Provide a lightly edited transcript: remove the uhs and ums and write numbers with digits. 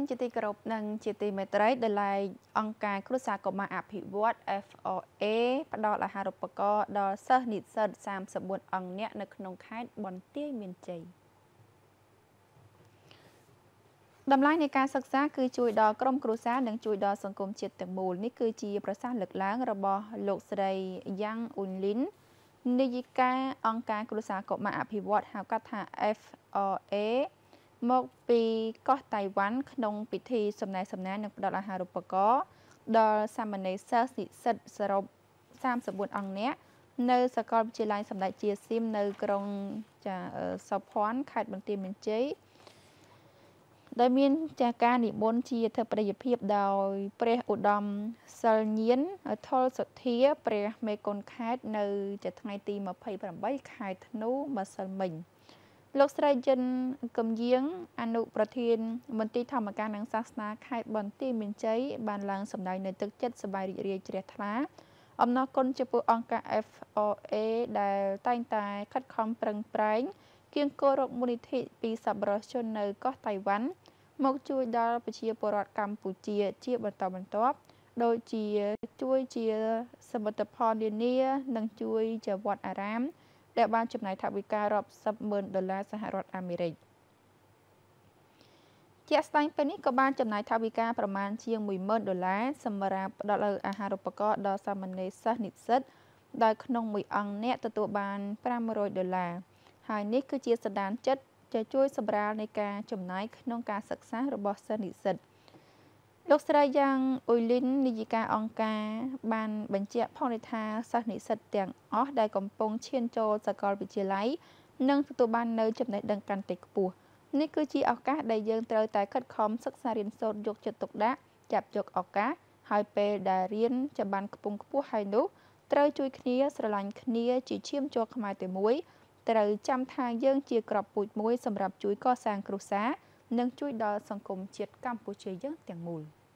ជាទីគោរពនិងជាទីមេត្រីដែលឡែកអង្គការគ្រួសារកុមារអភិវឌ្ឍ FOA ផ្ដល់អាហារូបករណ៍ដល់សិស្សនិស្សិត34អង្គនាក់នៅក្នុងខេត្តបន្ទាយមានជ័យតម្លៃនៃការសិក្សាគឺជួយដល់ក្រុមគ្រួសារនិងជួយដល់សង្គមជាតិទាំងមូលនេះគឺជាប្រសាសន៍លើកឡើងរបស់លោកស្រីយ៉ាងអ៊ុនលីននាយិកាអង្គការគ្រួសារកុមារអភិវឌ្ឍហៅកាត់ថា FOA មកពីកោះតៃវ៉ាន់ក្នុងពិធីសំណែសំណាលនិងផ្ដល់អាហារូបករណ៍ដល់សាមណេរសិស្សនិស្សិតសរុប34អង្គនាក់នៅសាកលវិទ្យាល័យសម្ដេចជាសៀមនៅក្រុងសោភ័ណ្ឌខេត្តបន្ទាយមានជ័យដែលមានចាការនិមន្តជាធិបតីភាពដោយព្រះឧត្តមសិលញៀនថុលសុធាព្រះមេគុណខេត្តនៅថ្ងៃទី28ខែធ្នូម្សិលមិញលោកស្រីយិនកំយាងអនុប្រធានមន្ទីរធម្មការនិងសាសនាខេត្តបន្ទាយមានជ័យបានឡើងសម្ដែងនៅទឹកចិត្តសប្បាយរីករាយជ្រះថ្លាអំណរគុណចំពោះអង្គការ FOA ដែលតែងតែខិតខំប្រឹងប្រែងគៀងគររកមូលនិធិពីសប្បុរសជននៅកោះតៃវ៉ាន់មកជួយដល់ប្រជាពលរដ្ឋកម្ពុជាជាបន្តបន្ទាប់ដូចជាជួយជាសមិទ្ធផលនានានិងជួយជាវត្តអារាមដែលបានចំណាយថវិការាប់សិបម៉ឺនដុល្លារសហរដ្ឋអាមេរិកជាក់ស្ដែងពេលនេះក៏បានចំណាយថវិកាប្រមាណជាង10000ដុល្លារសម្រាប់ផ្ដល់អាហារូបករណ៍ដល់សាមណេរសិស្សនិស្សិតដោយក្នុងមួយអង្គអ្នកទទួលបាន500ដុល្លារហើយនេះគឺជាសន្តានចិត្តจะជួយសម្រាលនៃការចំណាយក្នុងការសិក្សារបស់សិស្សនិស្សិតលោកស្រីយ៉ាងអ៊ុយលីននាយិកាអង្គការបានបញ្ជាក់ផងថាសិស្សនិស្សិតទាំងអស់ដែលកំពុងឈានចូលសាកលវិទ្យាល័យនឹងទទួលបាននៅចំណេះដឹងកាន់តែខ្ពស់នេះគឺជាឱកាសដែលយើងត្រូវតែខិតខំសិក្សារៀនសូត្រយកចិត្តទុកដាក់ចាប់យកឱកាសហើយពេលដែលរៀនចាំបានខ្ពង់ខ្ពស់ហើយនោះត្រូវជួយគ្នាស្រឡាញ់គ្នាជាឈាមជ័រខ្មែរតែមួយត្រូវចាំថាយើងជាក្របពូជមួយសម្រាប់ជួយកសាងគ្រួសារនិងជួយដល់សង្គមជាតិកម្ពុជាយើងទាំងមូល